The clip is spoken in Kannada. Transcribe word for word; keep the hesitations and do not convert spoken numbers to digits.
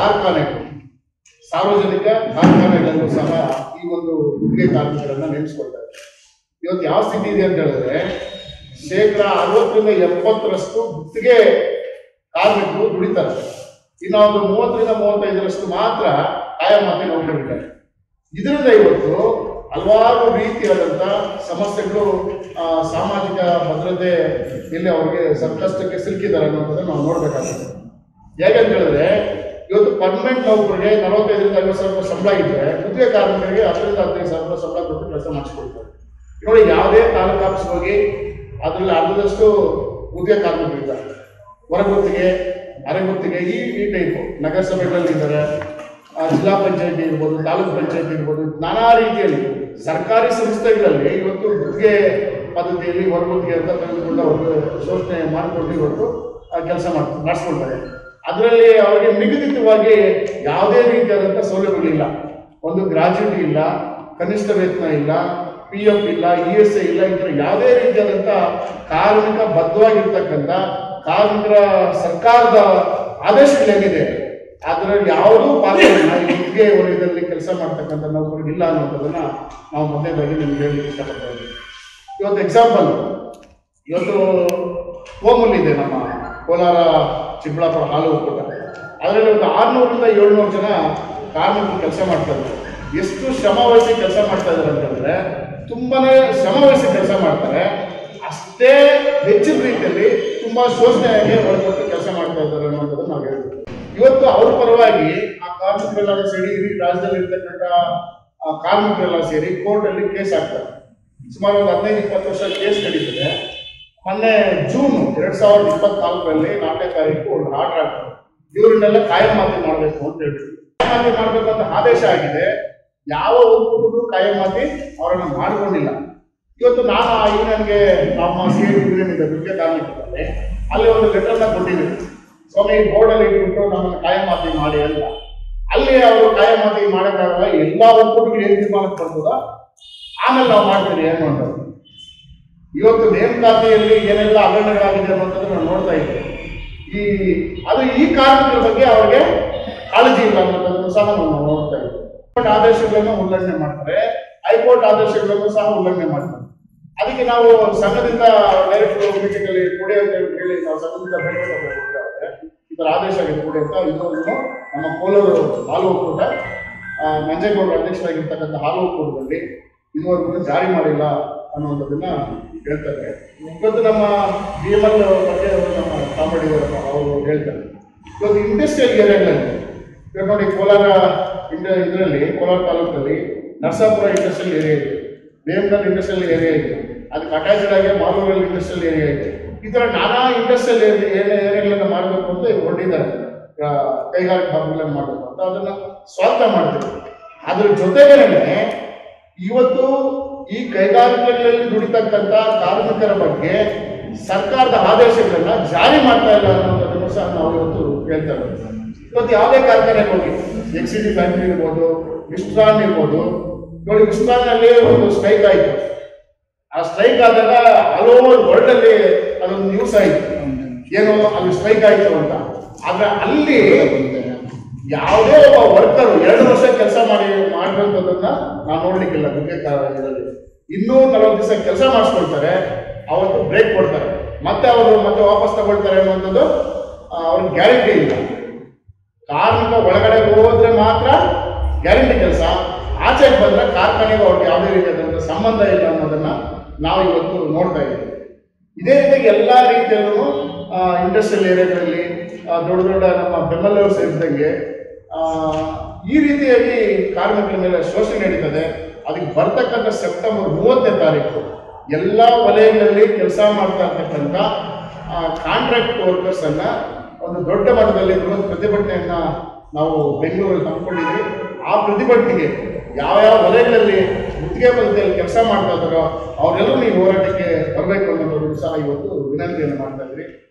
ಕಾರ್ಖಾನೆಗಳು, ಸಾರ್ವಜನಿಕ ಕಾರ್ಖಾನೆಗಳಲ್ಲೂ ಸಹ ಈ ಒಂದು ಗುತ್ತಿಗೆ ಕಾರ್ಮಿಕರನ್ನ ನೇಮಿಸ್ಕೊಳ್ತಾರೆ. ಇವತ್ತು ಯಾವ ಸ್ಥಿತಿ ಇದೆ ಅಂತ ಹೇಳಿದ್ರೆ ಶೇಕಡ ಅರವತ್ತರಿಂದ ಎಪ್ಪತ್ತರಷ್ಟು ಗುತ್ತಿಗೆ ಕಾರ್ಮಿಕರು ದುಡಿತಾರೆ. ಇನ್ನು ಒಂದು ಮೂವತ್ತರಿಂದ ಮೂವತ್ತೈದರಷ್ಟು ಮಾತ್ರ ಕಾಯಮಾತಿ ನೌಕರರಿದ್ದಾರೆ. ಇದರಿಂದ ಇವತ್ತು ಹಲವಾರು ರೀತಿಯಾದಂಥ ಸಮಸ್ಯೆಗಳು, ಸಾಮಾಜಿಕ ಭದ್ರತೆ ಇಲ್ಲಿ ಅವರಿಗೆ ಸಂಕಷ್ಟಕ್ಕೆ ಸಿಲುಕಿದ್ದಾರೆ ಅನ್ನೋದನ್ನು ನಾವು ನೋಡ್ಬೇಕಾಗುತ್ತೆ. ಹೇಗಂತ ಹೇಳಿದ್ರೆ ಇವತ್ತು ಪರ್ಮನೆಂಟ್ ನೌಕರಿಗೆ ನಲವತ್ತೈದರಿಂದ ಐವತ್ತು ಸಾವಿರ ರೂಪಾಯಿ ಸಂಬಳ ಇದ್ದರೆ ಗುತ್ತಿಗೆ ಕಾರ್ಮಿಕರಿಗೆ ಹತ್ತರಿಂದ ಹದಿನೈದು ಸಾವಿರ ರೂಪಾಯಿ ಸಂಬಳ ಕೊಟ್ಟು ಕೆಲಸ ಮಾಡಿಸ್ಕೊಳ್ತಾರೆ. ನೋಡಿ, ಯಾವುದೇ ತಾಲೂಕು ಆಫೀಸ್ ಹೋಗಿ ಅದರಲ್ಲಿ ಅರ್ಧದಷ್ಟು ಗುತ್ತಿಗೆ ಕಾರ್ಮಿಕರಿದ್ದಾರೆ. ಹೊರಗುತ್ತಿಗೆ, ಅರೆಗುತ್ತಿಗೆ, ಈ ಈ ಟೈಪು ನಗರಸಭೆಗಳಲ್ಲಿ ಇದ್ದಾರೆ, ಜಿಲ್ಲಾ ಪಂಚಾಯತಿ ಇರ್ಬೋದು, ತಾಲೂಕು ಪಂಚಾಯತಿ ಇರ್ಬೋದು, ನಾನಾ ರೀತಿಯಲ್ಲಿ ಸರ್ಕಾರಿ ಸಂಸ್ಥೆಗಳಲ್ಲಿ ಇವತ್ತು ಗುತ್ತಿಗೆ ಪದ್ಧತಿಯಲ್ಲಿ ಹೊರಗುತ್ತಿಗೆ ಅಂತ ತೆಗೆದುಕೊಂಡು ಅವರು ಶೋಷಣೆ ಮಾಡಿಕೊಂಡು ಇವತ್ತು ಕೆಲಸ ಮಾಡ್ ಮಾಡಿಸ್ಕೊಳ್ತಾರೆ. ಅದರಲ್ಲಿ ಅವರಿಗೆ ನಿಗದಿತವಾಗಿ ಯಾವುದೇ ರೀತಿಯಾದಂಥ ಸೌಲಭ್ಯಗಳಿಲ್ಲ. ಒಂದು ಗ್ರಾಜ್ಯುಟಿ ಇಲ್ಲ, ಕನಿಷ್ಠ ವೇತನ ಇಲ್ಲ, ಪಿ ಎಫ್ ಇಲ್ಲ, ಇ ಎಸ್ ಐ ಇಲ್ಲ. ಈ ಥರ ಯಾವುದೇ ರೀತಿಯಾದಂಥ ಕಾರ್ಮಿಕ ಬದ್ಧವಾಗಿರ್ತಕ್ಕಂಥ ಕಾರ್ಮಿಕರ ಸರ್ಕಾರದ ಆದೇಶಗಳೇನಿದೆ ಅದರಲ್ಲಿ ಯಾವುದೂ ಪಾಲನೆ ಈ ಗುತ್ತಿಗೆ ವಲಯದಲ್ಲಿ ಕೆಲಸ ಮಾಡ್ತಕ್ಕಂಥ ನೌಕರಿಗೆ ಇಲ್ಲ ಅನ್ನೋದನ್ನ ನಾವು ಮೊದಲನೇದಾಗಿ ನಿಮ್ಗೆ ಹೇಳಲಿಕ್ಕೆ ಇಷ್ಟಪಡ್ತಾ ಇದ್ದೀವಿ. ಇವತ್ತು ಎಕ್ಸಾಂಪಲ್, ಇವತ್ತು ಕೋಮಲ್ ಇದೆ ನಮ್ಮ ಕೋಲಾರ ಚಿಕ್ಕಬಳ್ಳಾಪುರ ಹಾಲು ಒಕ್ಕೂಟ. ಅದರಲ್ಲಿ ಒಂದು ಆರುನೂರರಿಂದ ಏಳ್ನೂರು ಜನ ಕಾರ್ಮಿಕರು ಕೆಲಸ ಮಾಡ್ತಾ ಇದ್ದಾರೆ. ಎಷ್ಟು ಶ್ರಮ ವಹಿಸಿ ಕೆಲಸ ಮಾಡ್ತಾ ಇದ್ದಾರೆ ಅಂತಂದ್ರೆ ತುಂಬಾನೇ ಶ್ರಮ ವಹಿಸಿ ಕೆಲಸ ಮಾಡ್ತಾರೆ. ಅಷ್ಟೇ ಹೆಚ್ಚಿನ ರೀತಿಯಲ್ಲಿ ತುಂಬಾ ಶೋಷಣೆಯಾಗಿ ಒಳಪಟ್ಟು ಕೆಲಸ ಮಾಡ್ತಾ ಇದ್ದಾರೆ ಅನ್ನೋದನ್ನು ನಾವು ಹೇಳ್ತೀವಿ. ಇವತ್ತು ಅವ್ರ ಪರವಾಗಿ ಆ ಕಾರ್ಮಿಕರೆಲ್ಲ ಸೇರಿ ಇಡೀ ರಾಜ್ಯದಲ್ಲಿ ಇರ್ತಕ್ಕಂಥ ಕಾರ್ಮಿಕರೆಲ್ಲ ಸೇರಿ ಕೋರ್ಟಲ್ಲಿ ಕೇಸ್ ಹಾಕ್ತಾರೆ. ಸುಮಾರು ಒಂದು ಹದಿನೈದು ಇಪ್ಪತ್ತು ವರ್ಷ ಕೇಸ್ ನಡೀತದೆ. ಮೊನ್ನೆ ಜೂನ್ ಎರಡ್ ಸಾವಿರದ ಇಪ್ಪತ್ನಾಲ್ಕರಲ್ಲಿ ನಾಲ್ಕನೇ ತಾರೀಕು ಒಂದು ಆರ್ಡರ್ ಆಗ್ತದೆ, ಇವರನ್ನೆಲ್ಲ ಕಾಯಮಾತಿ ಮಾಡಬೇಕು ಅಂತ ಹೇಳ್ತೀವಿ. ಕಾಯಮಾತಿ ಮಾಡಬೇಕು ಅಂತ ಆದೇಶ ಆಗಿದೆ. ಯಾವ ಒಕ್ಕೂಟರು ಕಾಯಮಾತಿ ಅವರನ್ನು ಮಾಡಿಕೊಂಡಿಲ್ಲ. ಇವತ್ತು ನಾನು ಈ ನನಗೆ ನಮ್ಮ ಸಿ ಎ ಯೂನಿಯನ್ ಇದೆ ಗುತ್ತಿಗೆ ಕಾರ್ಮಿಕರಲ್ಲಿ, ಅಲ್ಲಿ ಒಂದು ಲೆಟರ್ನ ಕೊಟ್ಟಿದ್ದೀನಿ, ಸ್ವಾಮಿ ಬೋರ್ಡಲ್ಲಿ ಇಟ್ಬಿಟ್ಟು ನಮ್ಮನ್ನು ಕಾಯಮಾತಿ ಮಾಡಿ ಅಂತ. ಅಲ್ಲಿ ಅವರು ಕಾಯಮಾತಿ ಮಾಡೋಕ್ಕಾಗಲ್ಲ, ಎಲ್ಲ ಒಕ್ಕೂಟಗಳು ಏನು ತೀರ್ಮಾನಕ್ಕೆ ಬರ್ತದ ಆಮೇಲೆ ನಾವು ಮಾಡ್ತೀವಿ ಏನು ಮಾಡೋದು. ಇವತ್ತು ನೇಮಕಾತಿಯಲ್ಲಿ ಏನೆಲ್ಲ ಹಗರಣಗಳಾಗಿದೆ ಅನ್ನೋದನ್ನು ನಾವು ನೋಡ್ತಾ ಇದ್ದೇವೆ. ಈ ಅದು ಈ ಕಾರ್ಮಿಕರ ಬಗ್ಗೆ ಅವರಿಗೆ ಕಾಳಜಿ ಇಲ್ಲ ಅನ್ನೋದನ್ನು ಸಹ ನಾವು ನೋಡ್ತಾ ಇದ್ದೇವೆ. ಹೈಕೋರ್ಟ್ ಆದೇಶಗಳನ್ನು ಉಲ್ಲಂಘನೆ ಮಾಡ್ತಾರೆ, ಹೈಕೋರ್ಟ್ ಆದೇಶಗಳನ್ನು ಸಹ ಉಲ್ಲಂಘನೆ ಮಾಡ್ತಾರೆ. ಅದಕ್ಕೆ ನಾವು ಸಂಘದಿಂದ ಡೈರೆಕ್ಟ್ ಮೀಟಿಂಗಲ್ಲಿ ಕೊಡಿ ಅಂತ ಹೇಳಿ ನಾವು ಸಂಘದಿಂದ ಬೇಡಿಕೆ ಈ ಥರ ಆದೇಶ ಆಗಿದೆ ಕೊಡಿ ಅಂತ. ಇನ್ನೊಂದು ನಮ್ಮ ಕೋಲಾರ ಹಾಲು ಒಕ್ಕೂಟ, ನಂಜೇಗೌಡರ ಅಧ್ಯಕ್ಷರಾಗಿರ್ತಕ್ಕಂಥ ಹಾಲು ಒಕ್ಕೂಟದಲ್ಲಿ ಇದುವರೆಗೂ ಜಾರಿ ಮಾಡಿಲ್ಲ ಅನ್ನುವಂಥದ್ದನ್ನ ಹೇಳ್ತಾರೆ. ಇವತ್ತು ನಮ್ಮ ಬಿ ಎಮ್ ಎಲ್ ಬಗ್ಗೆ ಅವರು ನಮ್ಮ ಕಾಮಿಡಿ ಅವರು ಹೇಳ್ತಾರೆ. ಇವತ್ತು ಇಂಡಸ್ಟ್ರಿಯಲ್ ಏರಿಯಾಗಳಲ್ಲಿ ಇವಾಗ ನೋಡಿ, ಕೋಲಾರ ಇಂಡ ಇದರಲ್ಲಿ ಕೋಲಾರ ತಾಲೂಕಲ್ಲಿ ನರಸಾಪುರ ಇಂಡಸ್ಟ್ರಿಯಲ್ ಏರಿಯಾ ಇದೆ, ಬೇಮಗಲ್ ಇಂಡಸ್ಟ್ರಿಯಲ್ ಏರಿಯಾ ಇದೆ, ಅದಕ್ಕೆ ಅಟ್ಯಾಚ್ಡ್ ಆಗಿ ಮಾಲೂರಲ್ಲಿ ಇಂಡಸ್ಟ್ರಿಯಲ್ ಏರಿಯಾ ಇದೆ. ಈ ಥರ ನಾನಾ ಇಂಡಸ್ಟ್ರಿಯಲ್ ಏರಿಯಾ ಏರಿಯಾಗಳನ್ನು ಮಾಡಬೇಕು ಅಂತ ಇವ್ರು ಹೊರಟಿದ್ದಾರೆ, ಕೈಗಾರಿಕಾ ಭಾಗಗಳನ್ನು ಮಾಡಬೇಕು ಅಂತ. ಅದನ್ನು ಸ್ವಾಗತ ಮಾಡ್ತೀವಿ. ಅದ್ರ ಜೊತೆಗೇನೆ ಇವತ್ತು ಈ ಕೈಗಾರಿಕೆಗಳಲ್ಲಿ ದುಡಿತಕ್ಕಂಥ ಕಾರ್ಮಿಕರ ಬಗ್ಗೆ ಸರ್ಕಾರದ ಆದೇಶಗಳನ್ನ ಜಾರಿ ಮಾಡ್ತಾ ಇಲ್ಲ ಅನ್ನೋದನ್ನು ಸಹ ನಾವು ಇವತ್ತು ಹೇಳ್ತಾ ಇದ್ದೀವಿ. ಇವತ್ತು ಯಾವುದೇ ಕಾರ್ಖಾನೆಗೆ ಹೋಗಿ, ಎಕ್ಸ್ ಸಿ ಡಿ ಫ್ಯಾಕ್ಟ್ರಿ ಇರ್ಬೋದು, ವಿಸ್ಟ್ರಾನ್ ಇರ್ಬೋದು, ನೋಡಿ ವಿಸ್ಟ್ರಾನ್ನಲ್ಲಿ ಒಂದು ಸ್ಟ್ರೈಕ್ ಆಯಿತು. ಆ ಸ್ಟ್ರೈಕ್ ಆದಾಗ ಆಲ್ ಓವರ್ ವರ್ಲ್ಡ್ ಅಲ್ಲಿ ಅದೊಂದು ನ್ಯೂಸ್ ಆಯಿತು, ಏನು ಅಲ್ಲಿ ಸ್ಟ್ರೈಕ್ ಆಯಿತು ಅಂತ. ಆದ್ರೆ ಅಲ್ಲಿ ಯಾವುದೇ ಒಬ್ಬ ವರ್ಕರ್ ಎರಡು ವರ್ಷ ಕೆಲಸ ಮಾಡಿ ಮಾಡಿರೋದನ್ನ ನಾವು ನೋಡ್ಲಿಕ್ಕಿಲ್ಲ. ಗುತ್ತಿಗೆ ಇದರಲ್ಲಿ ಇನ್ನೂ ನಲವತ್ತು ದಿವಸ ಕೆಲಸ ಮಾಡಿಸ್ಕೊಳ್ತಾರೆ, ಅವತ್ತು ಬ್ರೇಕ್ ಕೊಡ್ತಾರೆ, ಮತ್ತೆ ಅವರು ಮತ್ತೆ ವಾಪಸ್ ತಗೊಳ್ತಾರೆ ಅನ್ನುವಂಥದ್ದು ಅವ್ರಿಗೆ ಗ್ಯಾರಂಟಿ ಇಲ್ಲ. ಕಾರ್ಮಿಕ ಒಳಗಡೆ ಹೋದ್ರೆ ಮಾತ್ರ ಗ್ಯಾರಂಟಿ ಕೆಲಸ, ಆಚೆಗೆ ಬಂದ್ರೆ ಕಾರ್ಖಾನೆಗೆ ಅವ್ರಿಗೆ ಯಾವುದೇ ರೀತಿಯಾದಂಥ ಸಂಬಂಧ ಇಲ್ಲ ಅನ್ನೋದನ್ನ ನಾವು ಇವತ್ತು ನೋಡ್ತಾ ಇದ್ದೀವಿ. ಇದೇ ರೀತಿಯಾಗಿ ಎಲ್ಲ ರೀತಿಯಲ್ಲೂ ಇಂಡಸ್ಟ್ರಿಯಲ್ ಏರಿಯಾಗಳಲ್ಲಿ ದೊಡ್ಡ ದೊಡ್ಡ ನಮ್ಮ ಬೆಂಬಲವರು ಸೇರಿದಂಗೆ ಈ ರೀತಿಯಾಗಿ ಕಾರ್ಮಿಕರ ಮೇಲೆ ಶೋಷಣೆ ನಡೀತದೆ. ಅದಕ್ಕೆ ಬರ್ತಕ್ಕಂಥ ಸೆಪ್ಟೆಂಬರ್ ಮೂವತ್ತನೇ ತಾರೀಕು ಎಲ್ಲ ವಲಯಗಳಲ್ಲಿ ಕೆಲಸ ಮಾಡ್ತಾ ಇರ್ತಕ್ಕಂಥ ಕಾಂಟ್ರಾಕ್ಟ್ ವರ್ಕರ್ಸ್ ಅನ್ನ ಒಂದು ದೊಡ್ಡ ಮಟ್ಟದಲ್ಲಿ ಬೃಹತ್ ಪ್ರತಿಭಟನೆಯನ್ನ ನಾವು ಬೆಂಗಳೂರಲ್ಲಿ ಹಮ್ಮಿಕೊಂಡಿದ್ವಿ. ಆ ಪ್ರತಿಭಟನೆಗೆ ಯಾವ ಯಾವ ವಲಯಗಳಲ್ಲಿ ಗುತ್ತಿಗೆ ಪದ್ಧತಿಯಲ್ಲಿ ಕೆಲಸ ಮಾಡ್ತಾ ಇದ್ದಾರೋ ಅವರೆಲ್ಲರೂ ಈ ಹೋರಾಟಕ್ಕೆ ಬರಬೇಕು ಅನ್ನೋದು ಸಹ ಇವತ್ತು ವಿನಂತಿಯನ್ನು ಮಾಡ್ತಾ ಇದ್ವಿ.